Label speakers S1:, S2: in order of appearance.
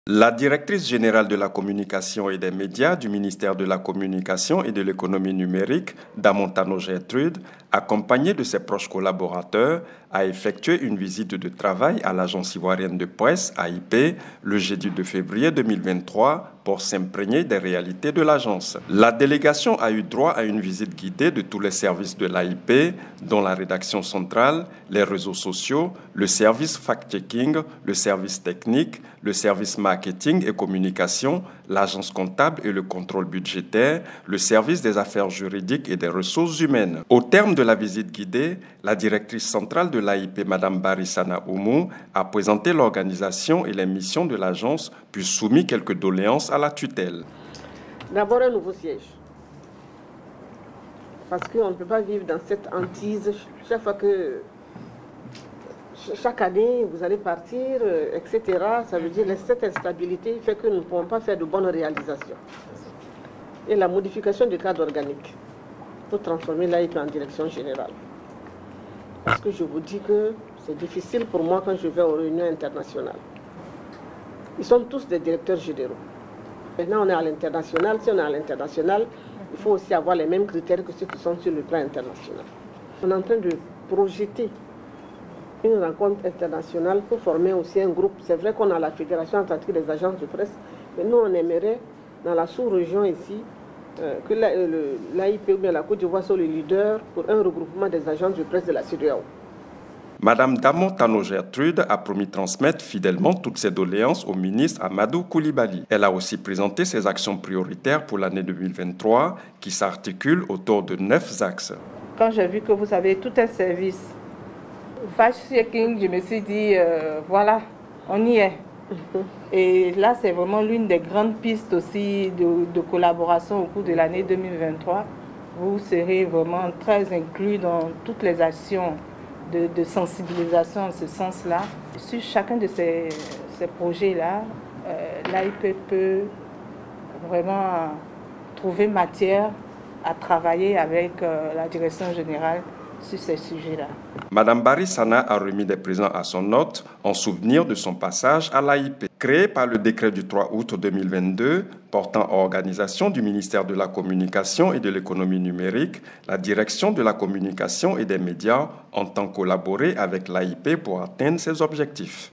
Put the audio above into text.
S1: La directrice générale de la communication et des médias du ministère de la Communication et de l'économie numérique, Damontano Gertrude, accompagnée de ses proches collaborateurs, a effectué une visite de travail à l'agence ivoirienne de presse, AIP, le jeudi 2 février 2023 pour s'imprégner des réalités de l'agence. La délégation a eu droit à une visite guidée de tous les services de l'AIP, dont la rédaction centrale, les réseaux sociaux, le service fact-checking, le service technique, le service marketing et communication, l'agence comptable et le contrôle budgétaire, le service des affaires juridiques et des ressources humaines. Au terme de la visite guidée, la directrice centrale de l'AIP, Mme Barissana Oumou, a présenté l'organisation et les missions de l'agence, puis soumis quelques doléances à la tutelle.
S2: D'abord un nouveau siège. Parce qu'on ne peut pas vivre dans cette hantise chaque année, vous allez partir, etc. Ça veut dire que cette instabilité fait que nous ne pouvons pas faire de bonnes réalisations. Et la modification du cadre organique pour transformer l'AIP en direction générale. Parce que je vous dis que c'est difficile pour moi quand je vais aux réunions internationales. Ils sont tous des directeurs généraux. Maintenant, on est à l'international. Si on est à l'international, il faut aussi avoir les mêmes critères que ceux qui sont sur le plan international. On est en train de projeter une rencontre internationale pour former aussi un groupe. C'est vrai qu'on a la Fédération atlantique des agences de presse, mais nous, on aimerait, dans la sous-région ici, que l'AIP ou bien la Côte d'Ivoire soit le leader pour un regroupement des agences de presse de la CEDEAO.
S1: Madame Damontano Gertrude a promis transmettre fidèlement toutes ses doléances au ministre Amadou Coulibaly. Elle a aussi présenté ses actions prioritaires pour l'année 2023 qui s'articulent autour de 9 axes.
S3: Quand j'ai vu que vous avez tout un service fact-checking, je me suis dit, voilà, on y est. Et là, c'est vraiment l'une des grandes pistes aussi de collaboration au cours de l'année 2023. Vous serez vraiment très inclus dans toutes les actions de sensibilisation en ce sens-là. Sur chacun de ces projets-là, l'AIP peut vraiment trouver matière à travailler avec la direction générale sur ces sujets-là.
S1: Madame Barissana a remis des présents à son hôte en souvenir de son passage à l'AIP. Créée par le décret du 3 août 2022 portant organisation du ministère de la Communication et de l'économie numérique, la direction de la communication et des médias entend collaborer avec l'AIP pour atteindre ses objectifs.